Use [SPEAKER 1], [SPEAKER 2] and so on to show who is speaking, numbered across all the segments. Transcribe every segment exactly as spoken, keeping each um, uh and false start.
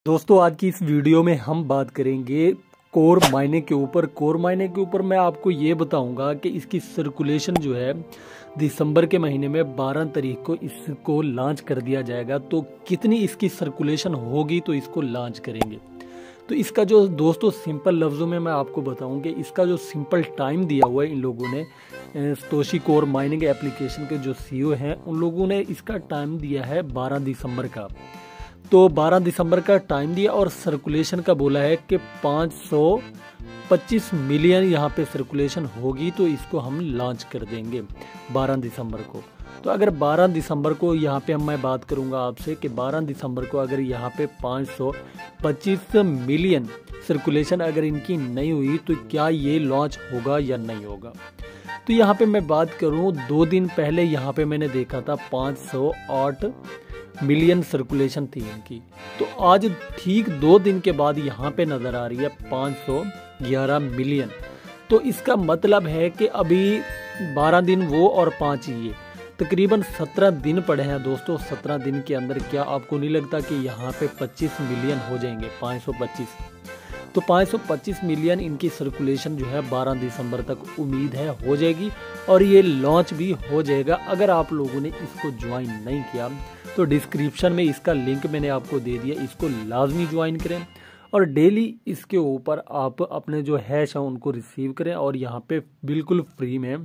[SPEAKER 1] दोस्तों आज की इस वीडियो में हम बात करेंगे कोर माइनिंग के ऊपर। कोर माइनिंग के ऊपर मैं आपको ये बताऊंगा कि इसकी सर्कुलेशन जो है दिसंबर के महीने में बारह तारीख को इसको लॉन्च कर दिया जाएगा। तो कितनी इसकी सर्कुलेशन होगी तो इसको लॉन्च करेंगे। तो इसका जो दोस्तों सिंपल लफ्ज़ों में मैं आपको बताऊं कि इसका जो सिंपल टाइम दिया हुआ है इन लोगों ने, सतोशी कोर माइनिंग एप्लीकेशन के जो सीईओ हैं उन लोगों ने इसका टाइम दिया है बारह दिसंबर का। तो बारह दिसंबर का टाइम दिया और सर्कुलेशन का बोला है कि पाँच सौ पच्चीस मिलियन यहाँ पे सर्कुलेशन होगी तो इसको हम लॉन्च कर देंगे बारह दिसंबर को। तो अगर बारह दिसंबर को यहाँ पे हम मैं बात करूँगा आपसे कि बारह दिसंबर को अगर यहाँ पे पाँच सौ पच्चीस मिलियन सर्कुलेशन अगर इनकी नहीं हुई तो क्या ये लॉन्च होगा या नहीं होगा। तो यहाँ पे मैं बात करूँ दो दिन पहले यहाँ पे मैंने देखा था पाँच सौ आठ मिलियन सर्कुलेशन थी इनकी। तो आज ठीक दो दिन के बाद यहाँ पे नज़र आ रही है पाँच सौ ग्यारह मिलियन। तो इसका मतलब है कि अभी बारह दिन वो और पाँच ये तकरीबन सत्रह दिन पड़े हैं दोस्तों। सत्रह दिन के अंदर क्या आपको नहीं लगता कि यहाँ पे पच्चीस मिलियन हो जाएंगे, पाँच सौ पच्चीस। तो पाँच सौ पच्चीस मिलियन इनकी सर्कुलेशन जो है बारह दिसंबर तक उम्मीद है हो जाएगी और ये लॉन्च भी हो जाएगा। अगर आप लोगों ने इसको ज्वाइन नहीं किया तो डिस्क्रिप्शन में इसका लिंक मैंने आपको दे दिया, इसको लाजमी ज्वाइन करें और डेली इसके ऊपर आप अपने जो हैश हैं उनको रिसीव करें और यहाँ पे बिल्कुल फ्री में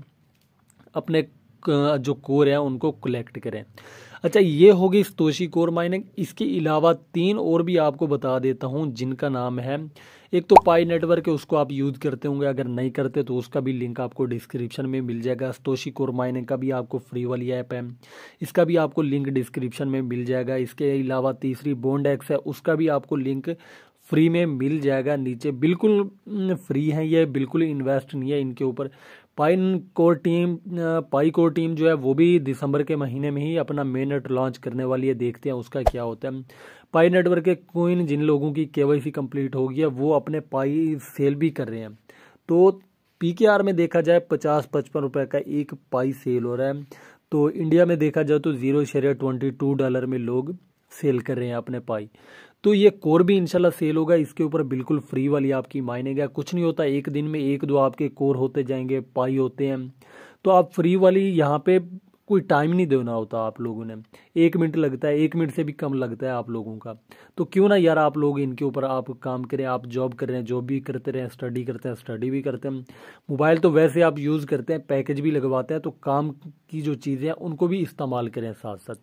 [SPEAKER 1] अपने जो कोर है उनको कलेक्ट करें। अच्छा, ये होगी सतोशी कोर माइनिंग। इसके अलावा तीन और भी आपको बता देता हूँ जिनका नाम है, एक तो पाई नेटवर्क है, उसको आप यूज़ करते होंगे, अगर नहीं करते तो उसका भी लिंक आपको डिस्क्रिप्शन में मिल जाएगा। सतोशी कोर माइनिंग का भी आपको फ्री वाली ऐप है, इसका भी आपको लिंक डिस्क्रिप्शन में मिल जाएगा। इसके अलावा तीसरी बॉन्ड एक्स है, उसका भी आपको लिंक फ्री में मिल जाएगा नीचे। बिल्कुल फ्री है ये, बिल्कुल इन्वेस्ट नहीं है इनके ऊपर। पाइन कोर टीम पाई कोर टीम जो है वो भी दिसंबर के महीने में ही अपना मेननेट लॉन्च करने वाली है, देखते हैं उसका क्या होता है। पाई नेटवर्क के कोइन जिन लोगों की केवाईसी कंप्लीट हो गई है वो अपने पाई सेल भी कर रहे हैं। तो पीकेआर में देखा जाए पचास पचपन रुपए का एक पाई सेल हो रहा है। तो इंडिया में देखा जाए तो zero share twenty two dollar में लोग सेल कर रहे हैं अपने पाई। तो ये कोर भी इंशाल्लाह सेल होगा। इसके ऊपर बिल्कुल फ्री वाली आपकी माइनिंग है, कुछ नहीं होता, एक दिन में एक दो आपके कोर होते जाएंगे, पाई होते हैं। तो आप फ्री वाली यहाँ पे कोई टाइम नहीं देना होता आप लोगों ने, एक मिनट लगता है, एक मिनट से भी कम लगता है आप लोगों का। तो क्यों ना यार आप लोग इनके ऊपर आप काम करें। आप जॉब कर रहे हैं, जॉब भी करते रहें, स्टडी करते हैं, स्टडी भी करते हैं, मोबाइल तो वैसे आप यूज़ करते हैं, पैकेज भी लगवाते हैं, तो काम की जो चीज़ें हैं उनको भी इस्तेमाल करें साथ साथ।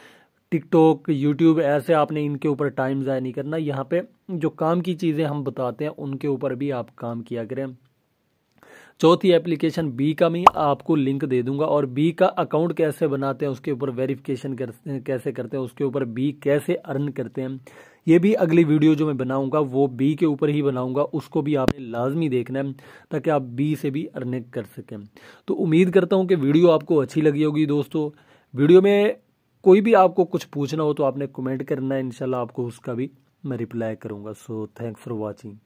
[SPEAKER 1] टिकटॉक, यूट्यूब, ऐसे आपने इनके ऊपर टाइम ज़ाया नहीं करना। यहाँ पे जो काम की चीज़ें हम बताते हैं उनके ऊपर भी आप काम किया करें। चौथी एप्लीकेशन बी का मैं आपको लिंक दे दूंगा और बी का अकाउंट कैसे बनाते हैं, उसके ऊपर वेरिफिकेशन कर, कैसे करते हैं, उसके ऊपर बी कैसे अर्न करते हैं, ये भी अगली वीडियो जो मैं बनाऊंगा वो बी के ऊपर ही बनाऊंगा। उसको भी आपने लाजमी देखना है ताकि आप बी से भी अर्निंग कर सकें। तो उम्मीद करता हूँ कि वीडियो आपको अच्छी लगी होगी दोस्तों। वीडियो में कोई भी आपको कुछ पूछना हो तो आपने कमेंट करना है, इंशाल्लाह आपको उसका भी मैं रिप्लाई करूंगा। So thanks for watching.